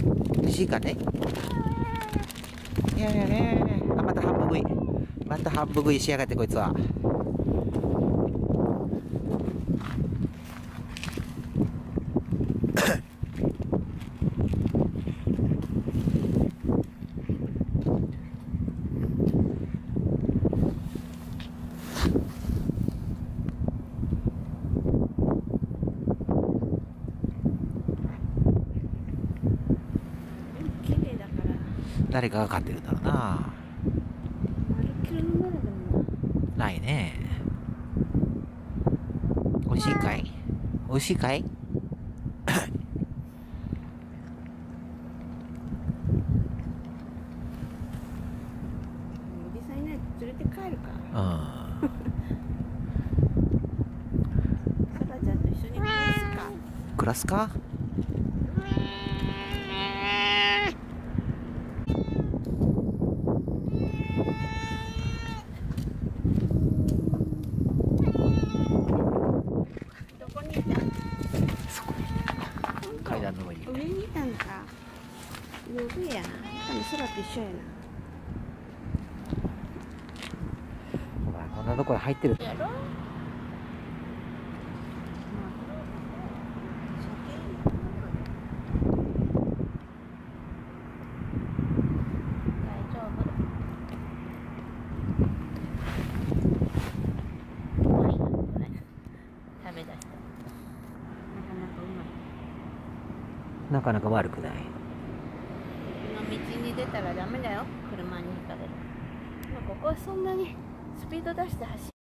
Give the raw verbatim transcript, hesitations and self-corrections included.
美味しいかね。いやいやね、あ、また半分食い。また半分食いしやがって、こいつは。誰かが飼ってるんだろうな。 まるっきりの誰でもないね。美味しいかい？美味しいかい？ おじさんいないと連れて帰るか。 うん。 さらちゃんと一緒に暮らすか。 暮らすか？ どこにいた？ そこに。階段の上に。 上にいたんか。夜やな。多分空と一緒やな。 ほら、こんなところ入ってる。 やろ？ なかなか悪くない。 今道に出たらダメだよ。車にひかれる。まあここはそんなにスピード出して走る。